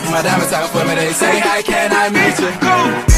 My diamonds talking for me, they say, how can I meet you?